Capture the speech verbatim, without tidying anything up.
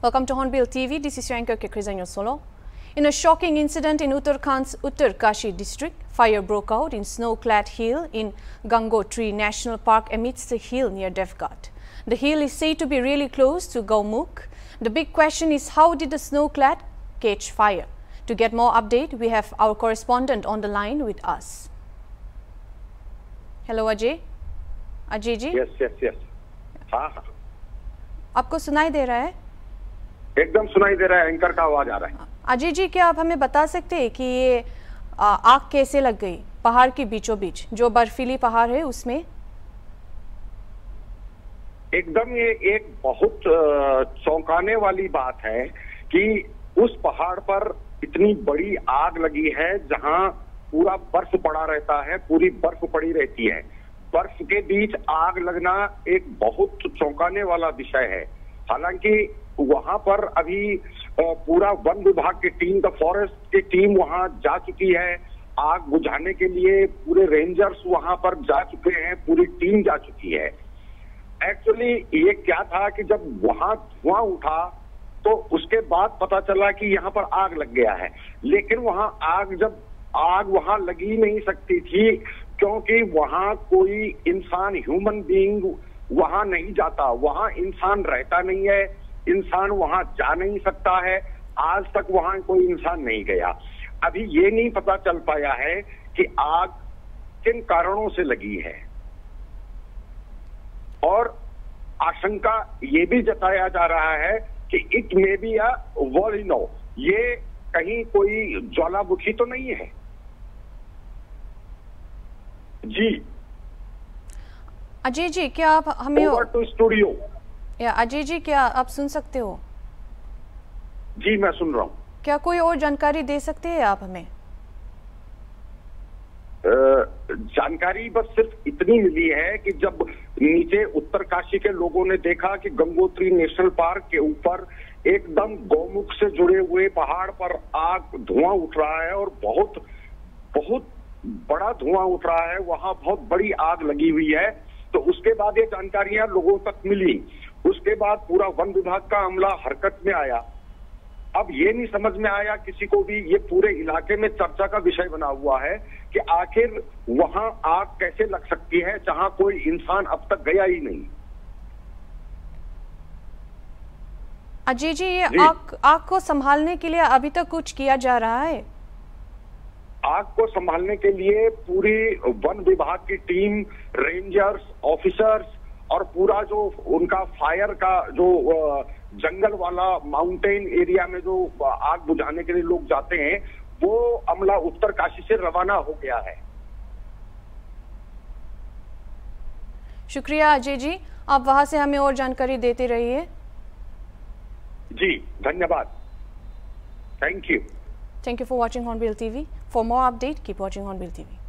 Welcome to Hornbill T V. This is your anchor Kekrizanyo Solo. In a shocking incident in Uttarakhnd's Uttarkashi district, fire broke out in snow-clad hill in Gangotri National Park amidst the hill near Devghat. The hill is said to be really close to Gaumukh. The big question is, how did the snow-clad catch fire? To get more update, we have our correspondent on the line with us. Hello Ajay. Ajay ji. Yes, yes, yes. हाँ हाँ. आपको सुनाई दे रहा है? एकदम सुनाई दे रहा है. एंकर का आवाज आ रहा है. अजय जी, क्या आप हमें बता सकते हैं कि ये आग कैसे लग गई पहाड़ के बीचों बीच, जो बर्फीली पहाड़ है उसमें? एकदम ये एक बहुत चौंकाने वाली बात है कि उस पहाड़ पर इतनी बड़ी आग लगी है जहां पूरा बर्फ पड़ा रहता है, पूरी बर्फ पड़ी रहती है. बर्फ के बीच आग लगना एक बहुत चौंकाने वाला विषय है. हालांकि वहां पर अभी पूरा वन विभाग की टीम, द फॉरेस्ट की टीम वहां जा चुकी है. आग बुझाने के लिए पूरे रेंजर्स वहां पर जा चुके हैं, पूरी टीम जा चुकी है. एक्चुअली ये क्या था कि जब वहां धुआं उठा तो उसके बाद पता चला कि यहाँ पर आग लग गया है. लेकिन वहां आग जब आग वहां लगी नहीं सकती थी, क्योंकि वहां कोई इंसान, ह्यूमन बीइंग वहां नहीं जाता. वहां इंसान रहता नहीं है, इंसान वहां जा नहीं सकता है. आज तक वहां कोई इंसान नहीं गया. अभी ये नहीं पता चल पाया है कि आग किन कारणों से लगी है. और आशंका ये भी जताया जा रहा है कि it may be a volcano. ये कहीं कोई ज्वालामुखी तो नहीं है. जी अजय जी, क्या आप हमें ओवर टू स्टूडियो. या अजय जी, क्या आप सुन सकते हो? जी मैं सुन रहा हूँ. क्या कोई और जानकारी दे सकते हैं आप हमें? जानकारी बस सिर्फ इतनी मिली है कि जब नीचे उत्तरकाशी के लोगों ने देखा कि गंगोत्री नेशनल पार्क के ऊपर एकदम गौमुख से जुड़े हुए पहाड़ पर आग, धुआं उठ रहा है और बहुत बहुत बड़ा धुआं उठ रहा है, वहां बहुत बड़ी आग लगी हुई है. तो उसके बाद ये जानकारियां लोगों तक मिली. उसके बाद पूरा वन विभाग का अमला हरकत में आया. अब ये नहीं समझ में आया किसी को भी, ये पूरे इलाके में चर्चा का विषय बना हुआ है कि आखिर वहां आग कैसे लग सकती है जहां कोई इंसान अब तक गया ही नहीं. अजय जी, ये आग आग को संभालने के लिए अभी तक कुछ किया जा रहा है? आग को संभालने के लिए पूरी वन विभाग की टीम, रेंजर्स, ऑफिसर्स और पूरा जो उनका फायर का जो जंगल वाला माउंटेन एरिया में जो आग बुझाने के लिए लोग जाते हैं, वो अमला उत्तरकाशी से रवाना हो गया है. शुक्रिया अजय जी, आप वहां से हमें और जानकारी देते रहिए. जी धन्यवाद. Thank you. Thank you for watching Hornbill T V. For more update, keep watching Hornbill T V.